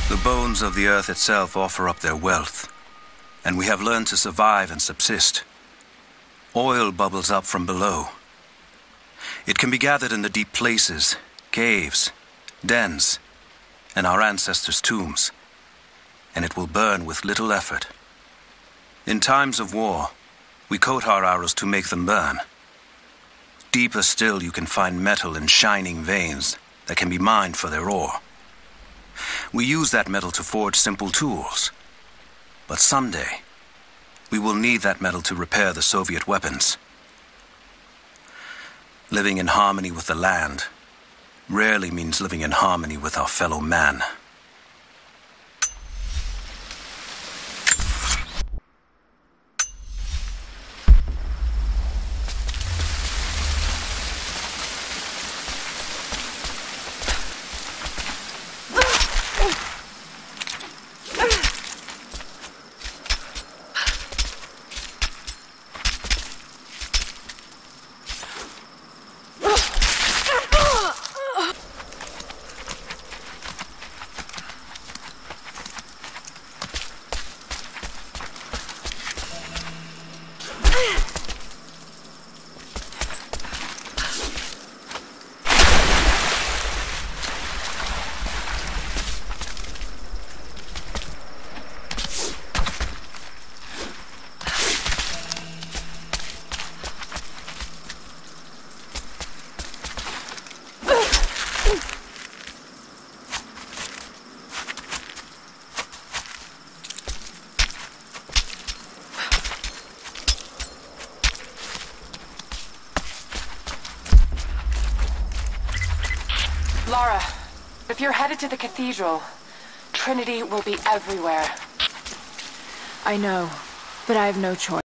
The bones of the earth itself offer up their wealth, and we have learned to survive and subsist. Oil bubbles up from below. It can be gathered in the deep places, caves, dens, and our ancestors' tombs, and it will burn with little effort. In times of war, we coat our arrows to make them burn. Deeper still, you can find metal in shining veins that can be mined for their ore. We use that metal to forge simple tools. But someday, we will need that metal to repair the Soviet weapons. Living in harmony with the land rarely means living in harmony with our fellow man. Lara, if you're headed to the cathedral, Trinity will be everywhere. I know, but I have no choice.